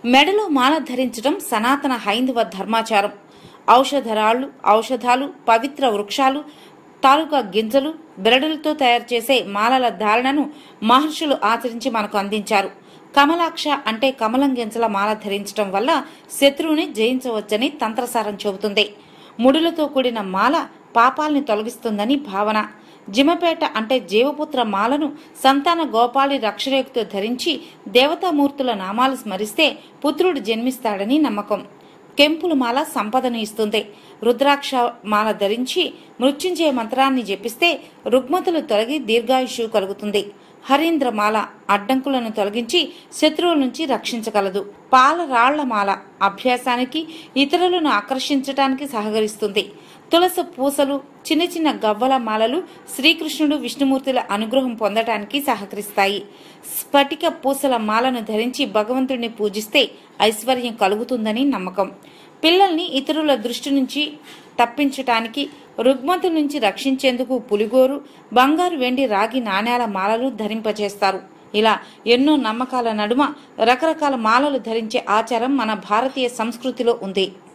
మెడలో మాల ధరించడం సనాతన హైందవ ధర్మాచారం. ఔషధాలు, పవిత్ర వృక్షాలు తాలూకా గింజలు, బెరడులతో తయారు చేసే మాలల ధారణను మహర్షులు ఆచరించి మనకు అందించారు. కమలాక్ష అంటే కమలం గింజల మాల ధరించడం వల్ల శత్రువుని జయించవచ్చని తంత్రసారం చెబుతుంది. ముడులతో కూడిన మాల పాపాల్ని తొలగిస్తుందని భావన. జిమపేట అంటే జీవపుత్ర మాలను సంతాన గోపాలి రక్షరేఖతో ధరించి దేవతామూర్తుల నామాలు స్మరిస్తే పుత్రుడు జన్మిస్తాడని నమ్మకం. కెంపుల మాల సంపదను ఇస్తుంది. రుద్రాక్ష మాల ధరించి మృత్యుంజయ మంత్రాన్ని జపిస్తే రుగ్మతులు తొలగి దీర్ఘాయుషు కలుగుతుంది. హరీంద్రమాల అడ్డంకులను తొలగించి శత్రువుల నుంచి రక్షించగలదు. పాలరాళ్ల మాల అభ్యాసానికి, ఇతరులను ఆకర్షించడానికి సహకరిస్తుంది. తులసి పూసలు, చిన్న చిన్న గవ్వల మాలలు శ్రీకృష్ణుడు, విష్ణుమూర్తుల అనుగ్రహం పొందటానికి సహకరిస్తాయి. స్ఫటిక పూసల మాలను ధరించి భగవంతుడిని పూజిస్తే ఐశ్వర్యం కలుగుతుందని నమ్మకం. పిల్లల్ని ఇతరుల దృష్టి నుంచి తప్పించటానికి, రుగ్మతుల నుంచి రక్షించేందుకు పులిగోరు, బంగారు, వెండి, రాగి నాణేల మాలలు ధరింపజేస్తారు. ఇలా ఎన్నో నమ్మకాల నడుమ రకరకాల మాలలు ధరించే ఆచారం మన భారతీయ సంస్కృతిలో ఉంది.